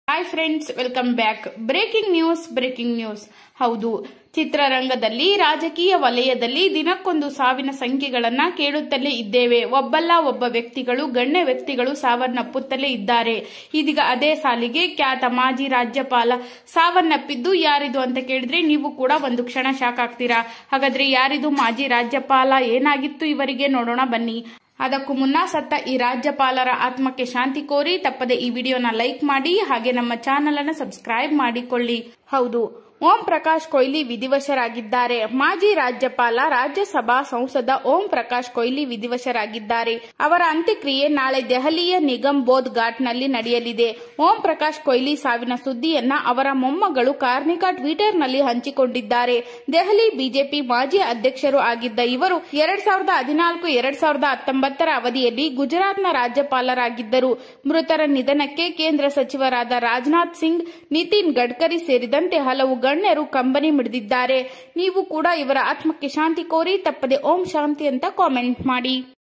Hi friends, welcome back. Breaking news. ಹೌದು, ಚಿತ್ರರಂಗದಲ್ಲಿ, ರಾಜಕೀಯ ವಲಯದಲ್ಲಿ ದಿನಕ್ಕೊಂದು ಸಾವಿನ ಸಂಖ್ಯೆಗಳನ್ನ ಕೇಳುತ್ತಲೇ ಇದ್ದೇವೆ. ಒಬ್ಬಲ್ಲ ಒಬ್ಬ ವ್ಯಕ್ತಿಗಳು, ಗಣ್ಯ ವ್ಯಕ್ತಿಗಳು ಸಾವನ್ನಪ್ಪುತ್ತಲೇ ಇದ್ದಾರೆ. ಇದೀಗ ಅದೇ ಸಾಲಿಗೆ ಖ್ಯಾತ ಮಾಜಿ ರಾಜ್ಯಪಾಲ ಸಾವನ್ನಪ್ಪಿದ್ದು ಯಾರಿದು ಅಂತ ಕೇಳಿದ್ರೆ ನೀವು ಕೂಡ ಒಂದು ಕ್ಷಣ ಶಾಕ್ ಆಗ್ತೀರಾ. ಹಾಗಾದ್ರೆ ಯಾರಿದು ಮಾಜಿ ರಾಜ್ಯಪಾಲ? ಏನಾಗಿತ್ತು ಇವರಿಗೆ? ನೋಡೋಣ ಬನ್ನಿ. ಅದಕ್ಕೂ ಮುನ್ನ ಸತ್ತ ಈ ರಾಜ್ಯಪಾಲರ ಆತ್ಮಕ್ಕೆ ಶಾಂತಿ ಕೋರಿ ತಪ್ಪದೆ ಈ ವಿಡಿಯೋನ ಲೈಕ್ ಮಾಡಿ, ಹಾಗೆ ನಮ್ಮ ಚಾನೆಲ್ ಅನ್ನು ಸಬ್ಸ್ಕ್ರೈಬ್ ಮಾಡಿಕೊಳ್ಳಿ. ಹೌದು, ಓಂ ಪ್ರಕಾಶ್ ಕೊಹ್ಲಿ ವಿಧಿವಶರಾಗಿದ್ದಾರೆ. ಮಾಜಿ ರಾಜ್ಯಪಾಲ, ರಾಜ್ಯಸಭಾ ಸಂಸದ ಓಂ ಪ್ರಕಾಶ್ ಕೊಹ್ಲಿ ವಿಧಿವಶರಾಗಿದ್ದಾರೆ. ಅವರ ಅಂತ್ಯಕ್ರಿಯೆ ನಾಳೆ ದೆಹಲಿಯ ನಿಗಮ್ ಬೋಧ್ ಘಾಟ್ನಲ್ಲಿ ನಡೆಯಲಿದೆ. ಓಂ ಪ್ರಕಾಶ್ ಕೊಹ್ಲಿ ಸಾವಿನ ಸುದ್ದಿಯನ್ನ ಅವರ ಮೊಮ್ಮಗಳು ಕಾರ್ನಿಕಾ ಟ್ವಿಟರ್ನಲ್ಲಿ ಹಂಚಿಕೊಂಡಿದ್ದಾರೆ. ದೆಹಲಿ ಬಿಜೆಪಿ ಮಾಜಿ ಅಧ್ಯಕ್ಷರು ಆಗಿದ್ದ ಇವರು 2014-2019 ಅವಧಿಯಲ್ಲಿ ಗುಜರಾತ್ನ ರಾಜ್ಯಪಾಲರಾಗಿದ್ದರು. ಮೃತರ ನಿಧನಕ್ಕೆ ಕೇಂದ್ರ ಸಚಿವರಾದ ರಾಜನಾಥ್ ಸಿಂಗ್, ನಿತಿನ್ ಗಡ್ಕರಿ ಸೇರಿದಂತೆ ಹಲವು ಗಣ್ಯರು ಕಂಬನಿ ಮಿಡಿದಿದ್ದಾರೆ. ನೀವು ಕೂಡ ಇವರ ಆತ್ಮಕ್ಕೆ ಶಾಂತಿ ಕೋರಿ ತಪ್ಪದೆ ಓಂ ಶಾಂತಿ ಅಂತ ಕಾಮೆಂಟ್ ಮಾಡಿ.